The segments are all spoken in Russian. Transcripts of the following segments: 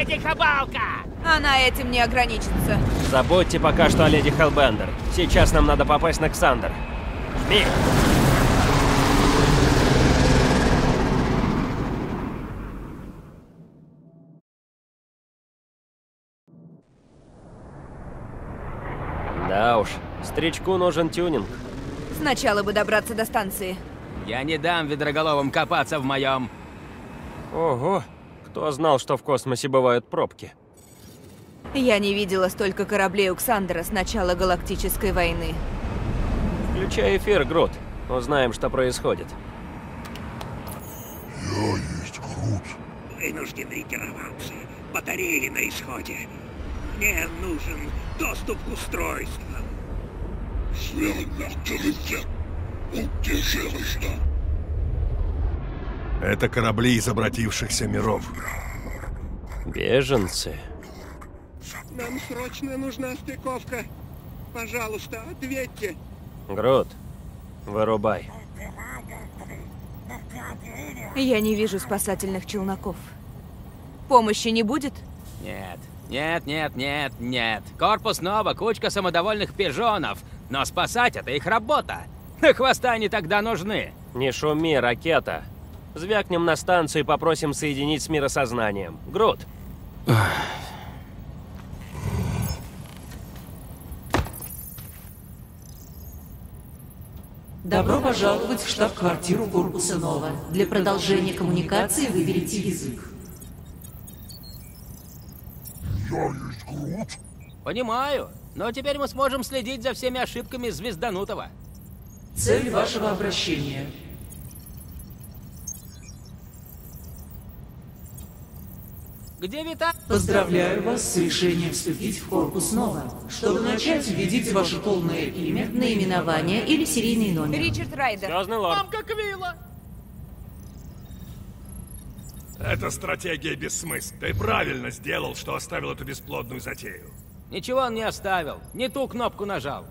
леди Хабалка! Она этим не ограничится. Забудьте пока что о леди Хеллбендер. Сейчас нам надо попасть на Ксандр. Жми! Да уж, старичку нужен тюнинг. Сначала бы добраться до станции. Я не дам ведроголовым копаться в моем. Ого, кто знал, что в космосе бывают пробки? Я не видела столько кораблей у Ксандра с начала Галактической войны. Включай эфир, Грут. Узнаем, что происходит. Я есть Грут. Вынуждены ретироваться. Батареи на исходе. Мне нужен доступ к устройствам. Это корабли из обратившихся миров. Беженцы. Нам срочно нужна стыковка. Пожалуйста, ответьте. Грут, вырубай. Я не вижу спасательных челноков. Помощи не будет? Нет, нет, нет, нет, нет. Корпус Нова, кучка самодовольных пижонов. Но спасать — это их работа. На хвоста они тогда нужны. Не шуми, ракета. Звякнем на станцию и попросим соединить с миросознанием. Грут. Добро пожаловать в штаб-квартиру корпуса Нова. Для продолжения коммуникации выберите язык. Я есть Грут. Понимаю. Но теперь мы сможем следить за всеми ошибками Звезданутого. Цель вашего обращения. Где Вита? Поздравляю вас с решением вступить в корпус Нова. Чтобы начать, введите ваше полное имя, наименование или серийный номер. Ричард Райдер. Звездный лорд. Мамка Квилла! Эта стратегия бессмысленна. Ты правильно сделал, что оставил эту бесплодную затею. Ничего он не оставил. Не ту кнопку нажал.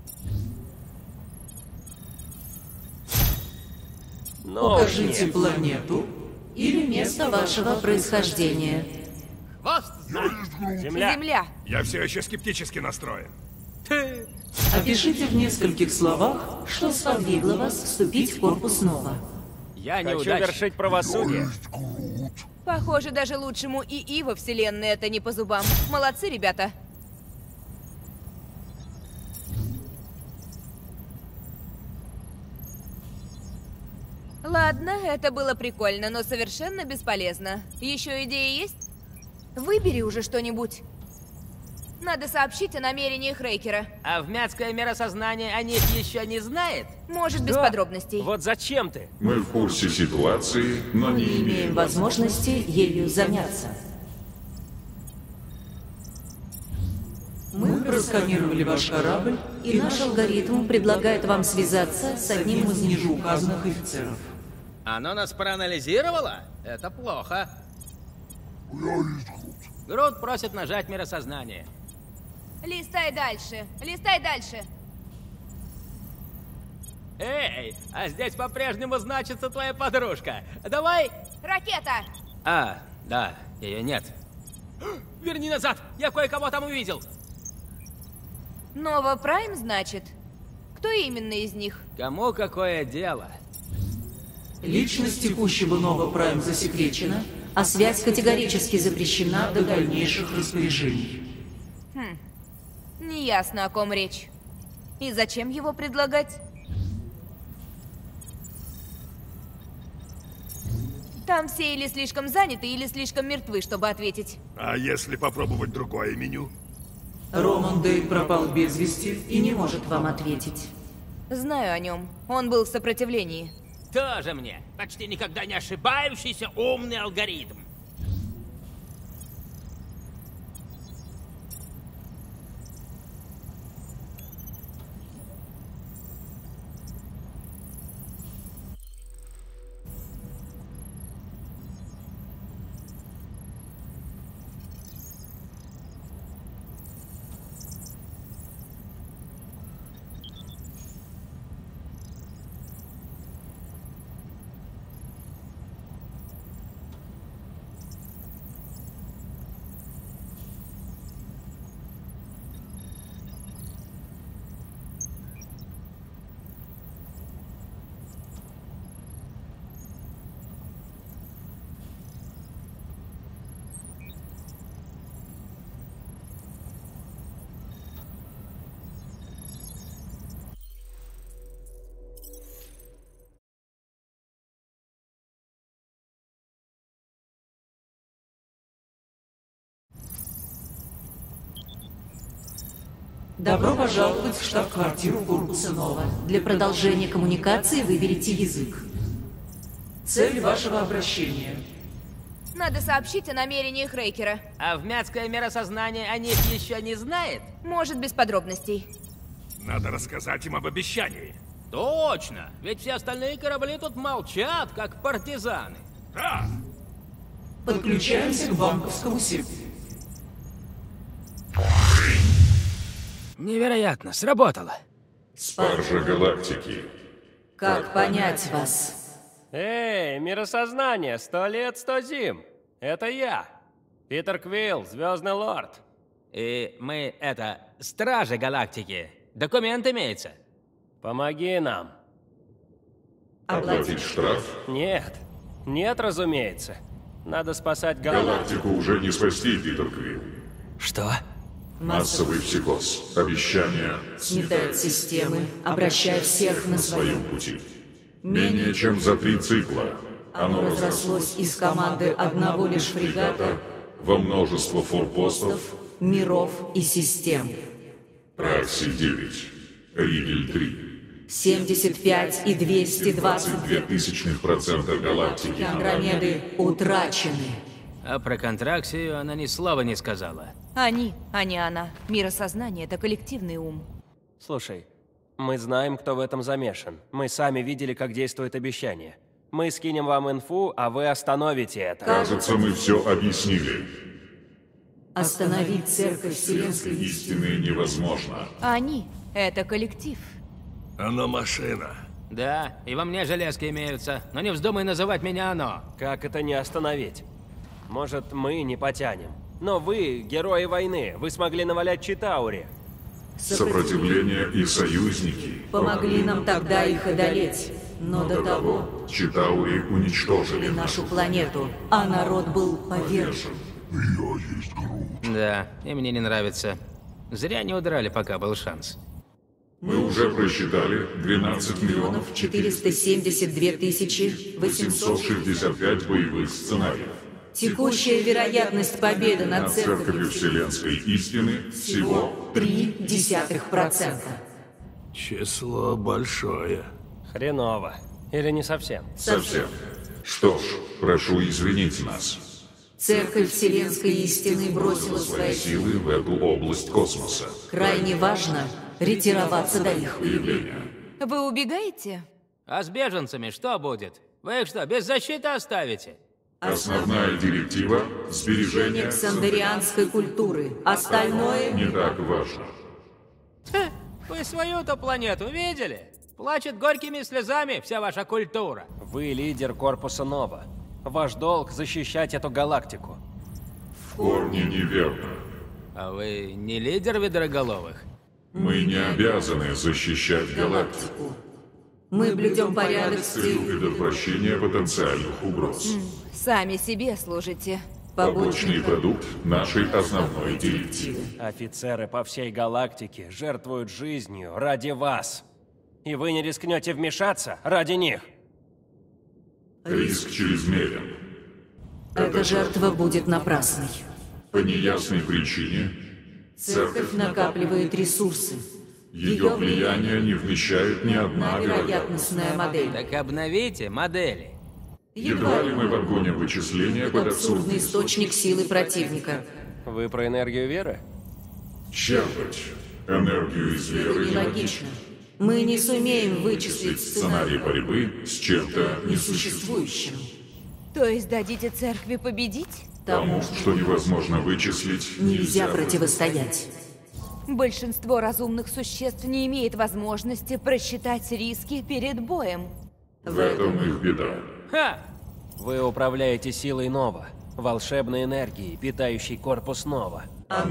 Но Укажите планету или место вашего происхождения. Хвост знает. Земля. Земля. Я все еще скептически настроен. Опишите в нескольких словах, что сподвигло вас вступить в корпус Нова. Я Хочу неудачник. вершить правосудие. Похоже, даже лучшему ИИ во Вселенной это не по зубам. Молодцы, ребята. Ладно, это было прикольно, но совершенно бесполезно. Еще идеи есть? Выбери уже что-нибудь. Надо сообщить о намерениях Рейкера. А вмятское миросознание о них еще не знает? Может, без Да. подробностей. Вот зачем ты? Мы в курсе ситуации, но Мы не имеем возможности ею заняться. Мы просканировали ваш корабль, и наш алгоритм предлагает вам связаться с одним из ниже указанных офицеров. Оно нас проанализировало? Это плохо. Я есть Грут. Грут просит нажать миросознание. Листай дальше. Листай дальше. Эй, а здесь по-прежнему значится твоя подружка. Давай... Ракета! А, да, ее нет. Верни назад, я кое-кого там увидел. Нова Прайм, значит? Кто именно из них? Кому какое дело? Личность текущего Нова Прайм засекречена, а связь категорически запрещена до дальнейших распоряжений. Неясно, о ком речь. И зачем его предлагать? Там все или слишком заняты, или слишком мертвы, чтобы ответить. А если попробовать другое меню? Роман Дейт пропал без вести и не может вам ответить. Знаю о нем. Он был в сопротивлении. Тоже мне. Почти никогда не ошибающийся умный алгоритм. Добро пожаловать в штаб-квартиру корпуса Нова. Для продолжения коммуникации выберите язык. Цель вашего обращения. Надо сообщить о намерениях Рейкера. А вмятское миросознание о них еще не знает? Может, без подробностей. Надо рассказать им об обещании. Точно! Ведь все остальные корабли тут молчат, как партизаны. Да! Подключаемся к банковскому сектору. Невероятно, сработало. Спаржа галактики. Как понять вас? Эй, миросознание, 100 лет, 100 зим. Это я, Питер Квилл, Звездный Лорд. И мы, стражи галактики. Документ имеется. Помоги нам. Оплатить штраф? Нет, нет, разумеется. Надо спасать галактику. Галактику уже не спасти, Питер Квилл. Что? Массовый психоз. Обещания Сметает системы, обращая всех на своем. своем пути. Менее чем за 3 цикла Оно разрослось из команды одного лишь фрегата, во множество форпостов. миров и систем. Пракси-9, Ригель-3. 75 и 220 0,02% галактики Андромеды утрачены. А про контракцию она ни слова не сказала. Они, а не она. Миросознание — это коллективный ум. Слушай, мы знаем, кто в этом замешан. Мы сами видели, как действует обещание. Мы скинем вам инфу, а вы остановите это. Кажется, мы все объяснили. Остановить церковь вселенской истины. Истины невозможно. Они — это коллектив. Оно машина. Да, и во мне железки имеются, но не вздумай называть меня оно. Как это не остановить? Может, мы не потянем. Но вы, герои войны, вы смогли навалять Читаури. Сопротивление и союзники Помогли нам тогда их одолеть. Но до того Читаури уничтожили нашу планету, а народ был повержен. Да, и мне не нравится. Зря не удрали, пока был шанс. Мы уже просчитали 12 миллионов 472 тысячи 800. 865 боевых сценариев. Текущая вероятность победы над Над Церковью церковью Вселенской истины всего 0,3%. Число большое. Хреново. Или не совсем? совсем. Что ж, прошу извинить нас. Церковь Вселенской истины бросила свои силы. Силы в эту область космоса. Крайне важно ретироваться до их Появление. Вы убегаете? А с беженцами что будет? Вы их что, без защиты оставите? Основная директива – сбережение ксандерианской культуры. Остальное не так важно. Вы свою-то планету видели? Плачет горькими слезами вся ваша культура. Вы лидер корпуса Нова. Ваш долг защищать эту галактику. В корне неверно. А вы не лидер ведроголовых? Мы не обязаны защищать галактику мы блюдем порядок с с целью целью предотвращения потенциальных угроз. Сами себе служите. Побочный продукт нашей основной директивы. Офицеры по всей галактике жертвуют жизнью ради вас. И вы не рискнете вмешаться ради них. Риск чрезмерен. Эта жертва будет напрасной. По неясной причине Церковь накапливает ресурсы. ее влияние не вмещает ни одна вероятность. Вероятностная модель. Так обновите модели. Едва ли мы подгоним вычисления под Абсурдный источник силы противника. Вы про энергию веры? черпать энергию из веры Нелогично. Мы не сумеем вычислить сценарий сценарий борьбы с чем-то несуществующим. То есть дадите церкви победить? тому, что невозможно вычислить, Нельзя противостоять. Большинство разумных существ не имеет возможности просчитать риски перед боем. В этом их беда. Ха! Вы управляете силой Нова, волшебной энергией, питающей корпус Нова.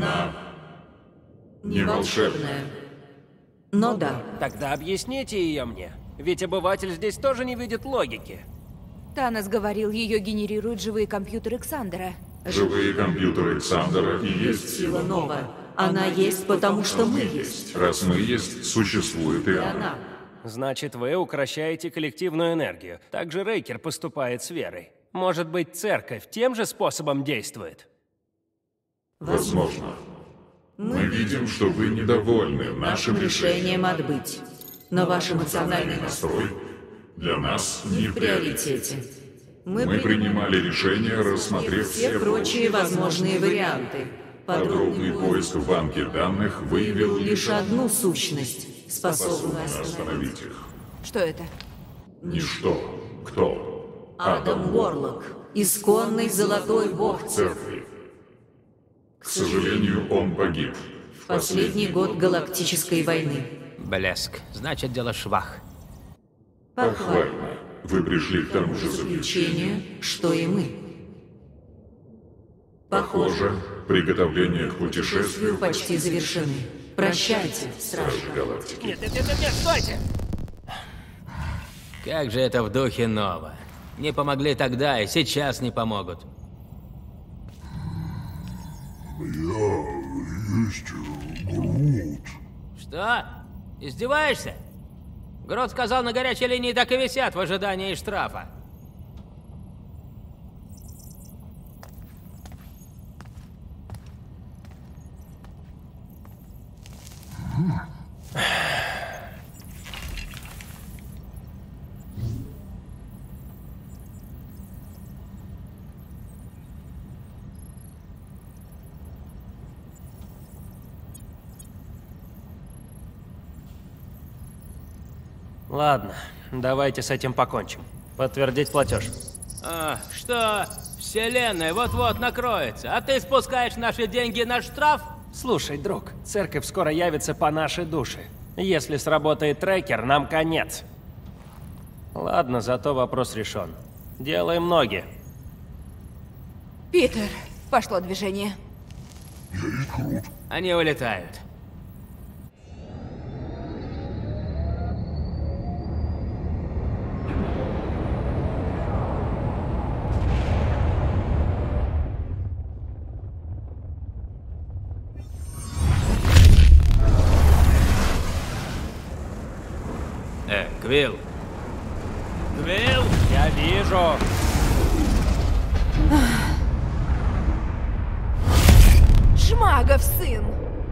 Не волшебная. Но да. Тогда объясните ее мне. Ведь обыватель здесь тоже не видит логики. Танос говорил, ее генерируют живые компьютеры Ксандера. Живые компьютеры Александра и есть Сила Нова. Она есть, потому что мы есть. Раз мы есть, существует и И она. она. Значит, вы укращаете коллективную энергию. Так же Рейкер поступает с верой. Может быть, церковь тем же способом действует? Возможно. Мы видим, что вы недовольны нашим решением. решением отбыть. Но ваш эмоциональный настрой Настрой для нас не не в в приоритете. приоритете. Мы принимали решение, рассмотрев все прочие возможные варианты. Подробный поиск в банке данных выявил Лишь одну сущность, способную способный остановить. остановить их. Что это? Ничто. Кто? Адам Уорлок, исконный золотой бог Церкви. К сожалению, он погиб. в последний год галактической войны. Блеск. Значит, дело швах. Похвально. Вы пришли к тому же заключению. Заключение, что и мы. Похоже, приготовления к Путешествия путешествию почти завершены. Прощайте, стражи. Стражи Галактики. Нет, стойте! Как же это в духе Нова. Не помогли тогда и сейчас не помогут. Что? Издеваешься? Грот сказал, на горячей линии так и висят в ожидании штрафа. Ладно, давайте с этим покончим. Подтвердить платеж. Что? Вселенная вот-вот накроется, а ты спускаешь наши деньги на штраф? Слушай, друг, церковь скоро явится по нашей душе. Если сработает трекер, нам конец. Ладно, зато вопрос решен. Делаем ноги. Питер, пошло движение. Они улетают. Квилл. Квилл! Я вижу. Шмагов сын!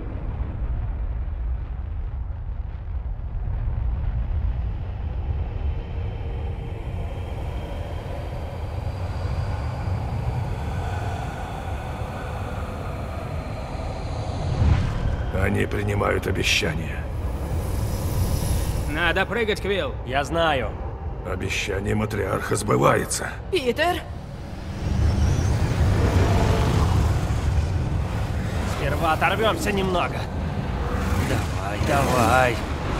Они принимают обещания. Надо прыгать, Квилл. Я знаю. Обещание матриарха сбывается. Питер! Сперва оторвемся немного. Давай, давай.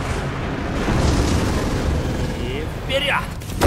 И вперед!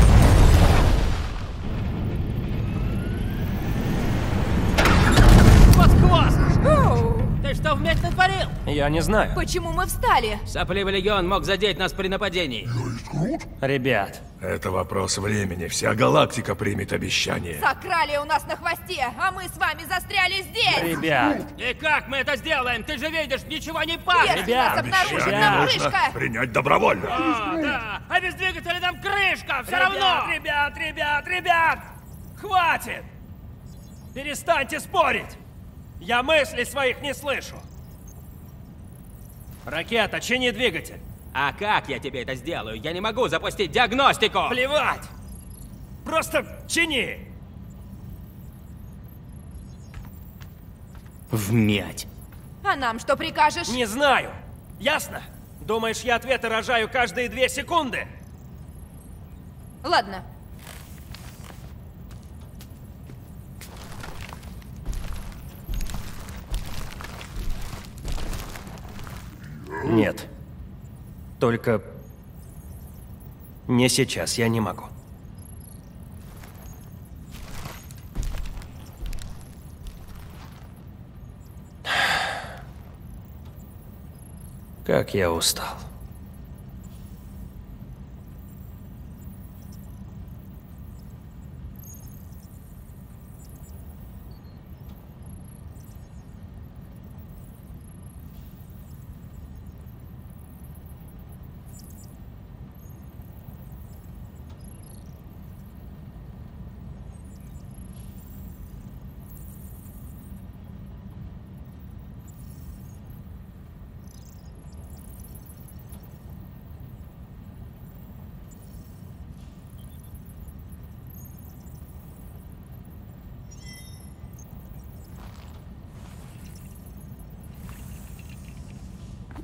Под хвост! Оу! Ты что вместе натворил? Я не знаю. Почему мы встали? Сопливый легион мог задеть нас при нападении. Ребят, Это вопрос времени. Вся галактика примет обещание. Сакрали у нас на хвосте, а мы с вами застряли здесь! ребят. И как мы это сделаем? Ты же видишь, ничего не падает. Если Ребят, нас обнаружит, ребят. нам Нужно крышка! принять добровольно. Да, а без двигателя нам крышка, все равно. Ребят! Хватит! Перестаньте спорить! Я мыслей своих не слышу. Ракета, чини двигатель. А как я тебе это сделаю? Я не могу запустить диагностику. Плевать! Просто чини! Вмять. А нам что прикажешь? Не знаю. Ясно? Думаешь, я ответы рожаю каждые 2 секунды? Ладно. Нет. Только... не сейчас, я не могу. Как я устал.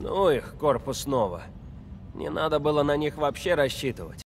Ну их, корпус Нова. Не надо было на них вообще рассчитывать.